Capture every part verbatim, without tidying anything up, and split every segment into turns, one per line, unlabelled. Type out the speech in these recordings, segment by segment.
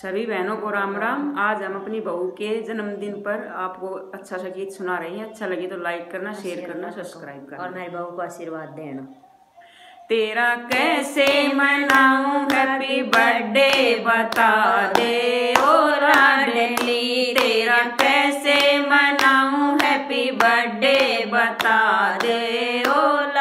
सभी बहनों को राम राम। आज हम अपनी बहू के जन्मदिन पर आपको अच्छा सा गीत सुना रहे हैं। अच्छा लगे तो लाइक करना, शेयर करना, सब्सक्राइब करना
और मेरी बहू को आशीर्वाद देना।
तेरा कैसे मनाऊं हैप्पी बर्थडे बता दे ओ लाडली, तेरा कैसे मनाऊं हैप्पी बर्थडे बता दे ओ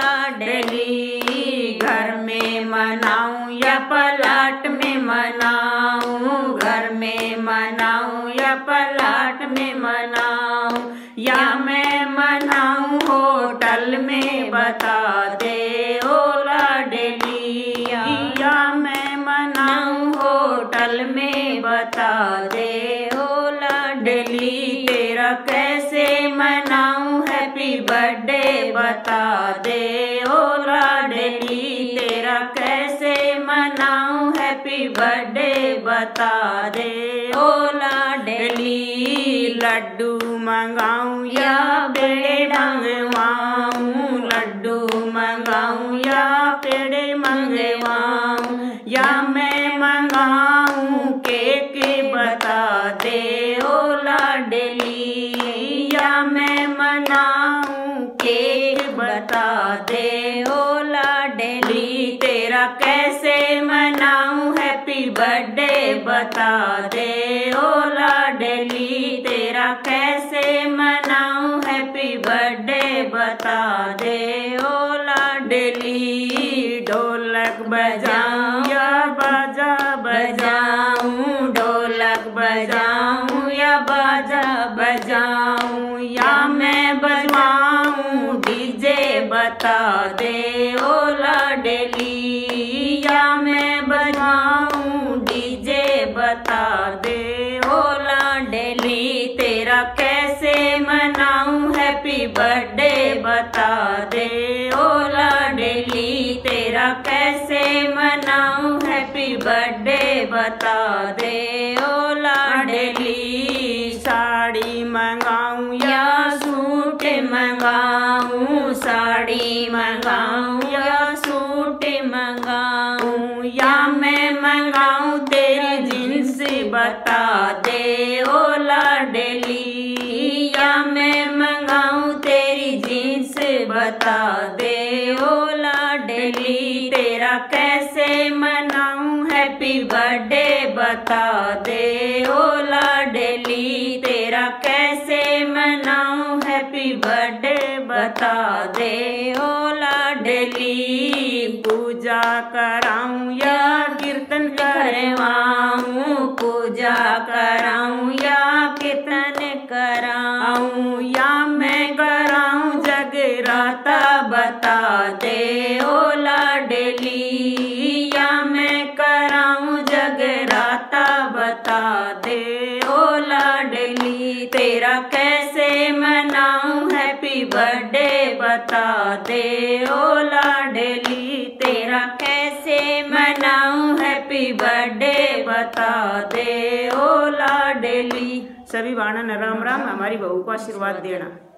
लाडली। घर में मनाऊं या पलाट में मनाऊं, घर में मनाऊं या पलाट में मनाऊं, या मैं मनाऊं होटल में बता दे ओ लाडली, या मैं मनाऊं होटल में बता दे ओ लाडली। तेरा कैसे मनाऊं हैप्पी बर्थडे बता दे ओ लाडली, तेरा कैसे मनाऊं हैप्पी बर्थडे बता दे ओ लाडली। लड्डू मंगाऊं या पेड़े मंगवाऊं, लड्डू मंगाऊं या पेड़े मंगवाऊं, या मैं मंगाऊं केक बता दे ओ लाडली, या मैं मनाऊं केक बता दे ओ लाडली। तेरा कैसे मनाऊं हैप्पी बर्थडे बता दे ओ लाडली, तेरा कैसे मनाऊं हैप्पी बर्थडे बता दे ओ लाडली। ढोलक बजाऊं या बाजा बजाऊं, ढोलक बजाऊं या बाजा बजाऊं, या मैं बजवाऊं डीजे बता दे ओ लाडली, या मैं बजवाऊं डीजे बता दे ओ लाडली। तेरा कैसे मनाऊं हैप्पी बर्थडे बता दे ओ लाडली, तेरा कैसे मनाऊं हैप्पी बर्थडे बता दे ओ लाडली। साड़ी मंगाऊं या सूट मंगाऊं, साड़ी मंगाऊं या सूट मंगाऊं, या मैं मंगाऊं तेरी जींस बता दे ओ लाडली, या मैं मंगाऊं तेरी जींस बता दे ओ लाडली। तेरा कैसे मनाऊं हैप्पी बर्थडे बता दे ओ लाडली, तेरा कैसे मनाऊं हैप्पी बर्थडे बता दे ओ लाडली। पूजा कराऊं या कीर्तन करवाऊं, पूजा कराऊं या कीर्तन कराऊं, या मैं कराऊं जगराता बता दे ओ लाडली, या मैं कराऊं जगराता बता दे ओ लाडली। तेरा कैसे मनाऊं हैप्पी बर्थडे बता दे ओ लाडली, तेरा कैसे मनाऊं हैप्पी बर्थडे बता दे ओ लाडली। सभी वाणन राम राम। हमारी बहू को आशीर्वाद देना।